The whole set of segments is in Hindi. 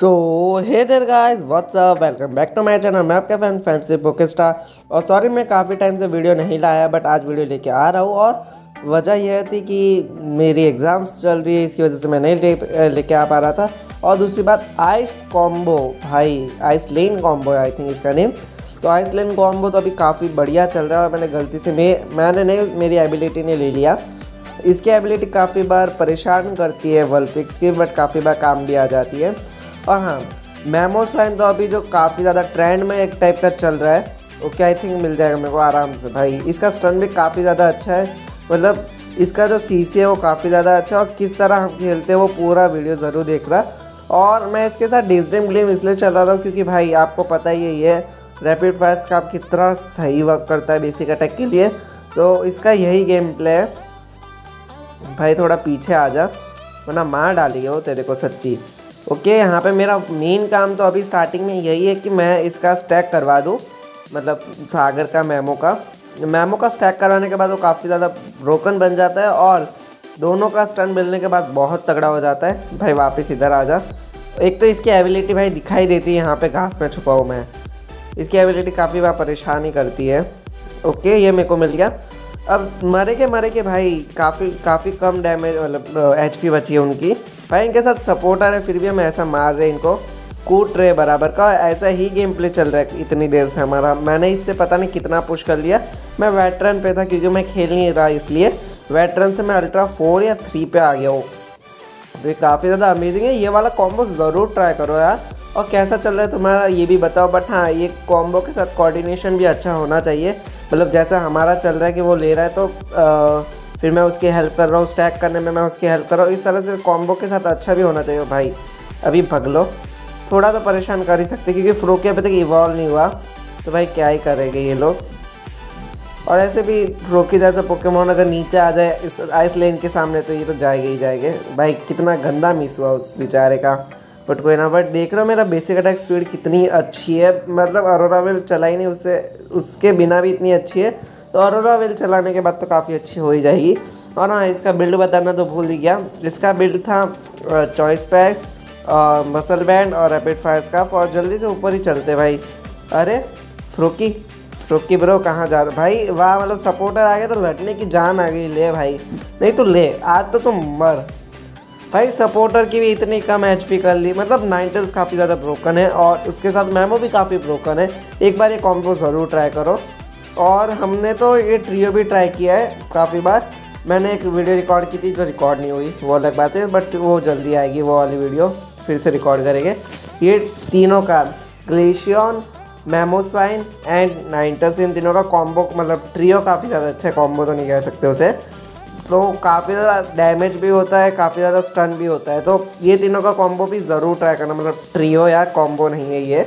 So hey there guys whatsapp welcome back to my channel. मैं आपका फैंसी पोकेस्टार। और सॉरी मैं काफ़ी टाइम से वीडियो नहीं लाया, बट आज वीडियो लेके आ रहा हूँ। और वजह यह थी कि मेरी एग्ज़ाम्स चल रही है, इसकी वजह से मैं नहीं लेके आ पा रहा था। और दूसरी बात आइस कॉम्बो, भाई ice lane combo I think इसका नेम। तो आइस लेन कॉम्बो तो अभी काफ़ी बढ़िया चल रहा है। और मैंने गलती से मैंने नहीं, मेरी एबिलिटी ने ले लिया। इसकी एबिलिटी काफ़ी बार परेशान करती है वर्ल्ड की, बट काफ़ी बार काम भी आ जाती है। और हाँ, मैमोस लाइन तो अभी जो काफ़ी ज़्यादा ट्रेंड में एक टाइप का चल रहा है, ओके आई थिंक मिल जाएगा मेरे को आराम से। भाई इसका स्टन भी काफ़ी ज़्यादा अच्छा है, मतलब इसका जो सीसी है वो काफ़ी ज़्यादा अच्छा है। और किस तरह हम खेलते हैं वो पूरा वीडियो ज़रूर देख रहा। और मैं इसके साथ डिस्डेम ग्लेम इसलिए चला रहा हूँ क्योंकि भाई आपको पता ही है ये रैपिड फायर का कितना सही वर्क करता है बेसिक अटैक के लिए। तो इसका यही गेम प्ले है। भाई थोड़ा पीछे आ जा वरना मार डाली हो तेरे को सच्ची। ओके यहाँ पे मेरा मेन काम तो अभी स्टार्टिंग में यही है कि मैं इसका स्टैक करवा दूँ, मतलब सागर का मैमो का स्टैक करवाने के बाद वो काफ़ी ज़्यादा ब्रोकन बन जाता है। और दोनों का स्टन मिलने के बाद बहुत तगड़ा हो जाता है। भाई वापस इधर आ जा। एक तो इसकी एबिलिटी भाई दिखाई देती है, यहाँ पे घास में छुपा हूँ मैं। इसकी एबिलिटी काफ़ी बार परेशानी करती है। ओके ये मेरे को मिल गया। अब मरे के भाई काफ़ी कम डैमेज, मतलब एचपी बची है उनकी। भाई इनके साथ सपोर्टर है फिर भी हम ऐसा मार रहे हैं इनको, कूट रहे बराबर का। ऐसा ही गेम प्ले चल रहा है इतनी देर से हमारा। मैंने इससे पता नहीं कितना पुश कर लिया। मैं वेटरन पे था क्योंकि मैं खेल नहीं रहा, इसलिए वेटरन से मैं अल्ट्रा 4 या 3 पे आ गया हूँ। तो ये काफ़ी ज़्यादा अमेजिंग है। ये वाला कॉम्बो ज़रूर ट्राई करो यार। और कैसा चल रहा है तुम्हारा ये भी बताओ। बट हाँ, ये कॉम्बो के साथ कोऑर्डिनेशन भी अच्छा होना चाहिए। मतलब जैसा हमारा चल रहा है कि वो ले रहा है तो फिर मैं उसकी हेल्प कर रहा हूँ, स्टैक करने में मैं उसकी हेल्प कर रहा हूँ। इस तरह से कॉम्बो के साथ अच्छा भी होना चाहिए। भाई अभी भग लो, थोड़ा तो परेशान कर ही सकते क्योंकि फ्रोकी अभी तक इवॉल्व नहीं हुआ। तो भाई क्या ही करेंगे ये लोग। और ऐसे भी फ्रोकी जैसा पोकेमॉन अगर नीचे आ जाए इस आइस लेन के सामने तो ये तो जाएंगे ही जाएंगे। भाई कितना गंदा मिस हुआ उस बेचारे का, बट कोई ना। बट देख रहे हो मेरा बेसिक अटैक स्पीड कितनी अच्छी है, मतलब अरोरा वेल चलाई नहीं उसके बिना भी इतनी अच्छी है। तो अरोरा वेल चलाने के बाद तो काफ़ी अच्छी हो ही जाएगी। और हाँ, इसका बिल्ड बताना तो भूल ही गया। इसका बिल्ड था चॉइस पैक्स, मसल बैंड और रैपिड फायर स्कार्फ। और जल्दी से ऊपर ही चलते भाई। अरे फ्रोकी ब्रो कहाँ जा रहा भाई? वाह, मतलब सपोर्टर आ गया तो लड़ने की जान आ गई। ले भाई, नहीं तो ले, आज तो तुम मर। भाई सपोर्टर की भी इतनी कम एचपी कर ली, मतलब नाइनटेल्स काफ़ी ज़्यादा ब्रोकन है और उसके साथ मैमो भी काफ़ी ब्रोकन है। एक बार ये कॉम्बो ज़रूर ट्राई करो। और हमने तो ये ट्रियो भी ट्राई किया है काफ़ी बार। मैंने एक वीडियो रिकॉर्ड की थी जो रिकॉर्ड नहीं हुई, वो अलग बात है, बट वो जल्दी आएगी। वो वाली वीडियो फिर से रिकॉर्ड करेंगे। ये तीनों का ग्लेशियन, मैमोस्वाइन एंड नाइनटेल्स, इन तीनों का कॉम्बो, मतलब ट्रियो काफ़ी ज़्यादा अच्छा है। कॉम्बो तो नहीं कह सकते उसे। तो काफ़ी ज़्यादा डैमेज भी होता है, काफ़ी ज़्यादा स्टन भी होता है। तो ये तीनों का कॉम्बो भी ज़रूर ट्राई करना, मतलब ट्रियो या कॉम्बो नहीं है ये।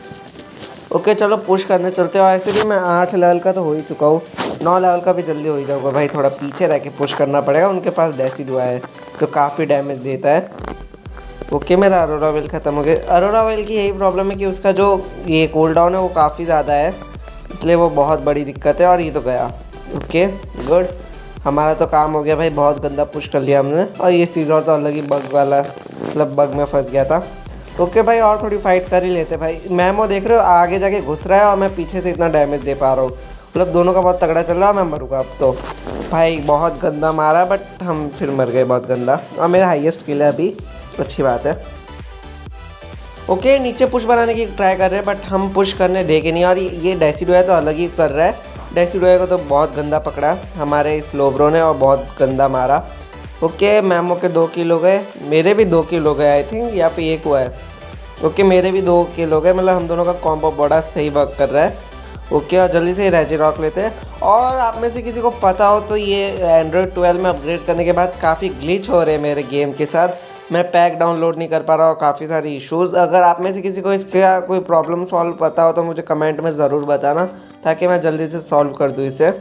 ओके चलो पुश करने चलते हैं। और ऐसे भी मैं 8 लेवल का तो हो ही चुका हूँ, 9 लेवल का भी जल्दी हो ही जाऊँगा। भाई थोड़ा पीछे रह के पुश करना पड़ेगा। उनके पास डेसिडुआ है जो काफ़ी डैमेज देता है। ओके मेरा अरोरा वेल ख़त्म हो गया। अरोरा वेल की यही प्रॉब्लम है कि उसका जो ये कूल डाउन है वो काफ़ी ज़्यादा है, इसलिए वो बहुत बड़ी दिक्कत है। और ये तो गया। ओके गुड, हमारा तो काम हो गया भाई। बहुत गंदा पुश कर लिया हमने। और ये सीजर तो अलग ही बग वाला, मतलब बग में फंस गया था। ओके भाई और थोड़ी फाइट कर ही लेते भाई। मैमो देख रहे हो आगे जाके घुस रहा है और मैं पीछे से इतना डैमेज दे पा रहा हूँ। मतलब दोनों का बहुत तगड़ा चल रहा है। मैं मरूँगा अब तो। भाई बहुत गंदा मारा, बट हम फिर मर गए बहुत गंदा। और मेरा हाईएस्ट किल है अभी, अच्छी बात है। ओके नीचे पुश बनाने की ट्राई कर रहे हैं, बट हम पुश करने देंगे नहीं। और ये डेसिडुआ तो अलग ही कर रहा है। डेसिडुआ को तो बहुत गंदा पकड़ा हमारे इस लोब्रो ने और बहुत गंदा मारा। ओके मैमो के 2 किल हो गए, मेरे भी 2 किल हो गए आई थिंक, या फिर 1 हुआ है। ओके मेरे भी 2 किल हो गए, मतलब हम दोनों का कॉम्बो बड़ा सही वर्क कर रहा है। ओके और जल्दी से रेजिरॉक लेते हैं। और आप में से किसी को पता हो तो ये एंड्रॉयड 12 में अपग्रेड करने के बाद काफ़ी ग्लिच हो रहे हैं मेरे गेम के साथ। मैं पैक डाउनलोड नहीं कर पा रहा हूँ, काफ़ी सारी इश्यूज़। अगर आप में से किसी को इसका कोई प्रॉब्लम सॉल्व पता हो तो मुझे कमेंट में ज़रूर बताना, ताकि मैं जल्दी से सॉल्व कर दूँ इसे।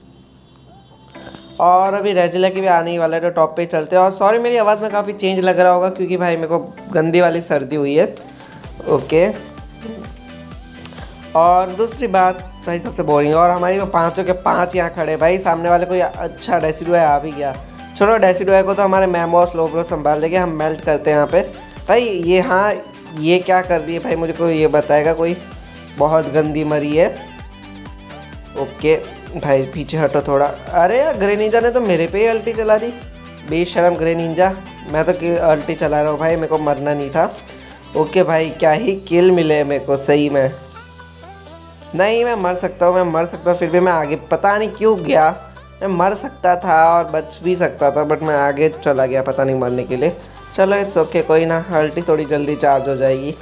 और अभी रेजिला की भी आने ही वाला है, तो टॉप पे चलते हैं। और सॉरी मेरी आवाज़ में काफ़ी चेंज लग रहा होगा क्योंकि भाई मेरे को गंदी वाली सर्दी हुई है। ओके और दूसरी बात भाई सबसे बोरिंग, और हमारी तो 5 के 5 यहाँ खड़े। भाई सामने वाले को अच्छा डेसिडुआ आ भी गया। छोड़ो डेसिडुआ को तो हमारे मैमोस लोब्रो संभाल लेंगे। हम मेल्ट करते हैं यहाँ पे। भाई ये हाँ ये क्या कर रही है भाई, मुझे कोई ये बताएगा कोई। बहुत गंदी मरी है। ओके भाई पीछे हटो थोड़ा। अरे यार ग्रेनिंजा ने तो मेरे पे ही अल्टी चला दी, बेशरम ग्रेनिंजा। मैं तो अल्टी चला रहा हूँ भाई, मेरे को मरना नहीं था। ओके भाई क्या ही किल मिले मेरे को सही में। नहीं मैं मर सकता हूँ, मैं मर सकता हूँ, फिर भी मैं आगे पता नहीं क्यों गया। मैं मर सकता था और बच भी सकता था, बट मैं आगे चला गया पता नहीं मरने के लिए। चलो इट्स ओके, कोई ना, अल्टी थोड़ी जल्दी चार्ज हो जाएगी।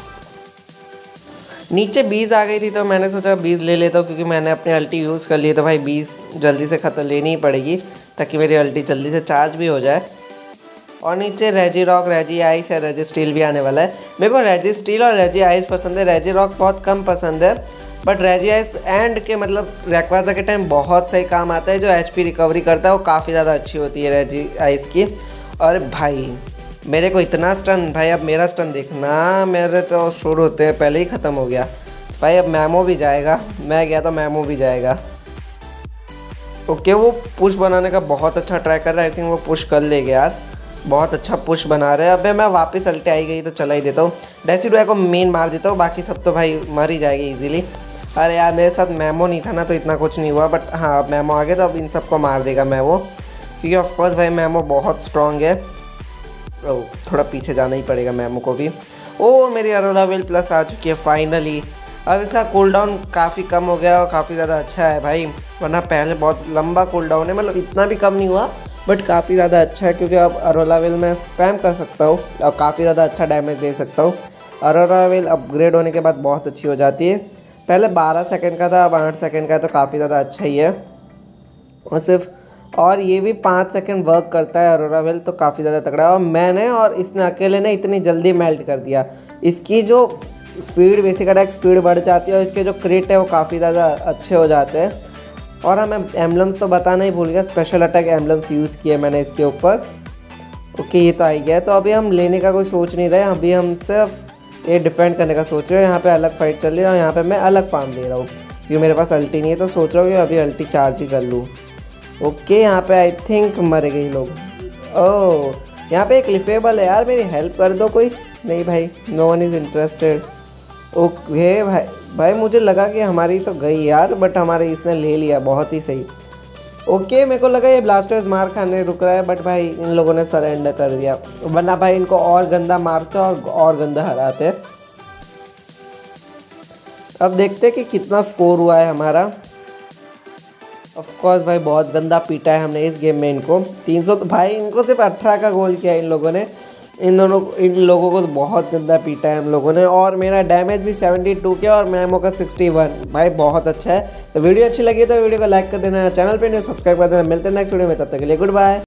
नीचे 20 आ गई थी तो मैंने सोचा 20 ले लेता हूँ, क्योंकि मैंने अपनी अल्टी यूज़ कर ली तो भाई 20 जल्दी से ख़त्म लेनी ही पड़ेगी, ताकि मेरी अल्टी जल्दी से चार्ज भी हो जाए। और नीचे रेजी रॉक, रेजी आइस या रेजी स्टील भी आने वाला है। मेरे को रेजी स्टील और रेजी आइस पसंद है, रेजी रॉक बहुत कम पसंद है। बट रेजी आइस एंड के मतलब रैकवाजा के टाइम बहुत सही काम आता है। जो HP रिकवरी करता है वो काफ़ी ज़्यादा अच्छी होती है रेजी आइस की। और भाई मेरे को इतना स्टन, भाई अब मेरा स्टन देखना, मेरे तो शुरू होते हैं पहले ही ख़त्म हो गया भाई। अब मैमो भी जाएगा, मैं गया तो मैमो भी जाएगा। ओके वो पुश बनाने का बहुत अच्छा ट्राई कर रहा है, आई थिंक वो पुश कर लेगा यार, बहुत अच्छा पुश बना रहे हैं। अबे मैं वापस अल्टे आई गई तो चला ही देता हूँ, डेसिडुआ को मेन मार देता हूँ, बाकी सब तो भाई मर ही जाएगी इजीली। अरे यार मेरे साथ मैमो नहीं था ना तो इतना कुछ नहीं हुआ, बट हाँ अब मैमो आ गया तो अब इन सबको मार देगा मैमो, क्योंकि ऑफकोर्स भाई मैमो बहुत स्ट्रॉन्ग है। ओ थोड़ा पीछे जाना ही पड़ेगा मैमो को भी। ओ मेरी अरोरा विल प्लस आ चुकी है फाइनली। अब इसका कूलडाउन काफ़ी कम हो गया और काफ़ी ज़्यादा अच्छा है भाई, वरना पहले बहुत लंबा कूलडाउन है, मतलब इतना भी कम नहीं हुआ बट काफ़ी ज़्यादा अच्छा है, क्योंकि अब अरोरा विल मैं स्पैम कर सकता हूँ और काफ़ी ज़्यादा अच्छा डैमेज दे सकता हूँ। अरोरा विल अपग्रेड होने के बाद बहुत अच्छी हो जाती है। पहले 12 सेकंड का था, अब 8 सेकंड का है, तो काफ़ी ज़्यादा अच्छा ही है। और ये भी 5 सेकंड वर्क करता है अरोरा विल, तो काफ़ी ज़्यादा तगड़ा है। और मैंने और इसने अकेले ने इतनी जल्दी मेल्ट कर दिया। इसकी जो स्पीड, बेसिक अटैक स्पीड बढ़ जाती है और इसके जो क्रिट है वो काफ़ी ज़्यादा अच्छे हो जाते हैं। और हमें एम्बलम्स तो बताना ही भूल गया, स्पेशल अटैक एम्बलम्स यूज़ किए मैंने इसके ऊपर। ओके ये तो आ ही गया, तो अभी हम लेने का कोई सोच नहीं रहे, अभी हम सिर्फ ये डिफेंड करने का सोच रहे हैं। यहाँ पे अलग फाइट चल रही है और यहाँ पे मैं अलग फार्म ले रहा हूँ, क्योंकि मेरे पास अल्टी नहीं है, तो सोच रहा हूँ कि अभी अल्टी चार्ज ही कर लूँ। ओके यहाँ पे आई थिंक मर गए लोग। ओह यहाँ पे एक क्लिफेबल है यार, मेरी हेल्प कर दो कोई। नहीं भाई, no one is interested. Okay भाई मुझे लगा कि हमारी तो गई यार, बट हमारे इसने ले लिया, बहुत ही सही। ओके मेरे को लगा ये ब्लास्टर्स मार खाने रुक रहा है, बट भाई इन लोगों ने सरेंडर कर दिया, वरना भाई इनको और गंदा मारते और गंदा हराते। अब देखते हैं कि कितना स्कोर हुआ है हमारा। ऑफ कोर्स भाई बहुत गंदा पीटा है हमने इस गेम में इनको, 300 तो भाई इनको सिर्फ 18 का गोल किया इन लोगों ने। इन लोगों को तो बहुत गंदा पीटा है हम लोगों ने। और मेरा डैमेज भी 72 किया और मैमो का 61, भाई बहुत अच्छा है। तो वीडियो अच्छी लगी तो वीडियो को लाइक कर देना, चैनल पे नहीं सब्सक्राइब कर देना। मिलते हैं नेक्स्ट वीडियो में, तब तक के लिए गुड बाय।